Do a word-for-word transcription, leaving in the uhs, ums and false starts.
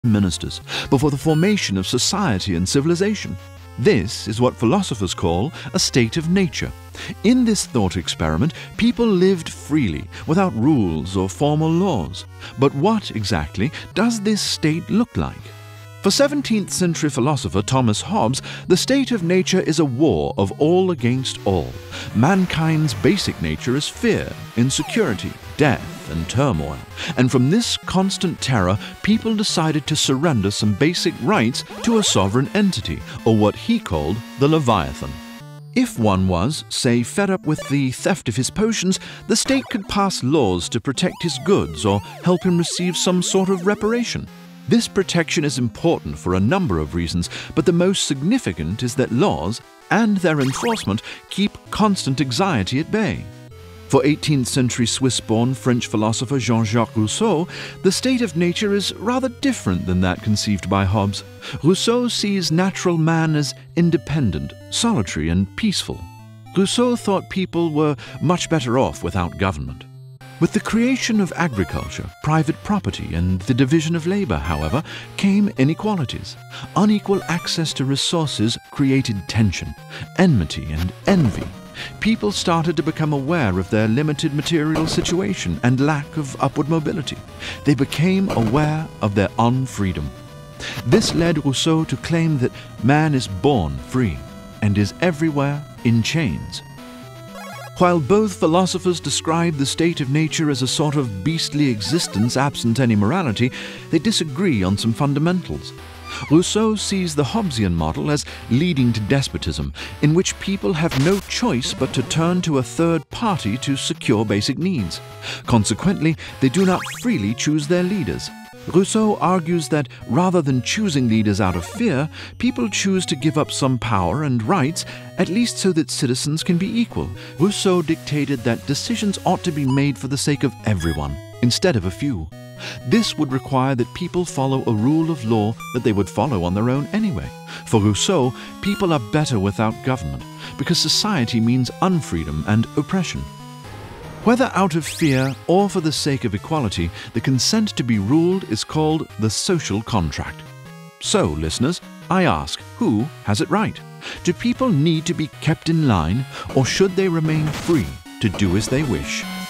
ministers before the formation of society and civilization. This is what philosophers call a state of nature. In this thought experiment, people lived freely, without rules or formal laws. But what exactly does this state look like? For seventeenth century philosopher Thomas Hobbes, the state of nature is a war of all against all. Mankind's basic nature is fear, insecurity, death, and turmoil. And from this constant terror, people decided to surrender some basic rights to a sovereign entity, or what he called the Leviathan. If one was, say, fed up with the theft of his potions, the state could pass laws to protect his goods or help him receive some sort of reparation. This protection is important for a number of reasons, but the most significant is that laws and their enforcement keep constant anxiety at bay. For eighteenth century Swiss-born French philosopher Jean-Jacques Rousseau, the state of nature is rather different than that conceived by Hobbes. Rousseau sees natural man as independent, solitary, and peaceful. Rousseau thought people were much better off without government. With the creation of agriculture, private property, and the division of labor, however, came inequalities. Unequal access to resources created tension, enmity, and envy. People started to become aware of their limited material situation and lack of upward mobility. They became aware of their unfreedom. This led Rousseau to claim that man is born free and is everywhere in chains. While both philosophers describe the state of nature as a sort of beastly existence absent any morality, they disagree on some fundamentals. Rousseau sees the Hobbesian model as leading to despotism, in which people have no choice but to turn to a third party to secure basic needs. Consequently, they do not freely choose their leaders. Rousseau argues that rather than choosing leaders out of fear, people choose to give up some power and rights, at least so that citizens can be equal. Rousseau dictated that decisions ought to be made for the sake of everyone, instead of a few. This would require that people follow a rule of law that they would follow on their own anyway. For Rousseau, people are better without government, because society means unfreedom and oppression. Whether out of fear or for the sake of equality, the consent to be ruled is called the social contract. So, listeners, I ask, who has it right? Do people need to be kept in line, or should they remain free to do as they wish?